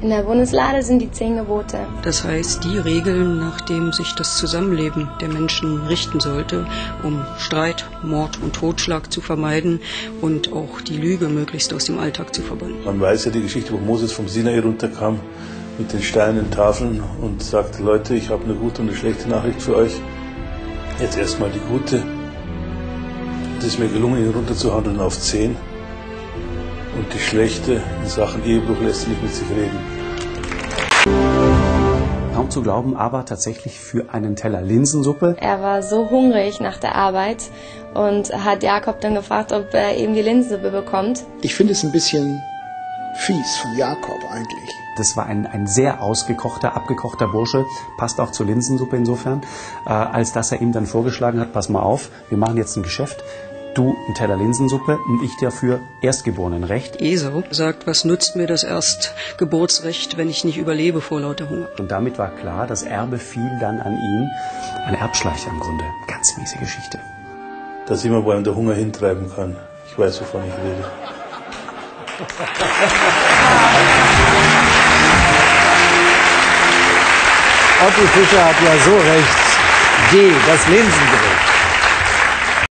In der Bundeslade sind die 10 Gebote. Das heißt, die Regeln, nach denen sich das Zusammenleben der Menschen richten sollte, um Streit, Mord und Totschlag zu vermeiden und auch die Lüge möglichst aus dem Alltag zu verbannen. Man weiß ja die Geschichte, wo Moses vom Sinai runterkam mit den steinernen Tafeln und sagte, Leute, ich habe eine gute und eine schlechte Nachricht für euch. Jetzt erstmal die gute. Es ist mir gelungen, ihn runterzuhandeln auf 10. Und die schlechte in Sachen Ehebruch lässt nicht mit sich reden. Kaum zu glauben, aber tatsächlich für einen Teller Linsensuppe. Er war so hungrig nach der Arbeit und hat Jakob dann gefragt, ob er eben die Linsensuppe bekommt. Ich finde es ein bisschen fies von Jakob eigentlich. Das war ein sehr ausgekochter, abgekochter Bursche, passt auch zur Linsensuppe insofern, als dass er ihm dann vorgeschlagen hat, pass mal auf, wir machen jetzt ein Geschäft. Du einen Teller Linsensuppe und ich dafür Erstgeborenenrecht. Esau sagt, was nutzt mir das Erstgeburtsrecht, wenn ich nicht überlebe vor lauter Hunger? Und damit war klar, das Erbe fiel dann an ihn. Ein Erbschleicher im Grunde. Ganz miese Geschichte. Da sieht man, wo einem der Hunger hintreiben kann. Ich weiß, wovon ich rede. Otti Fischer hat ja so recht. G, das Linsengebot.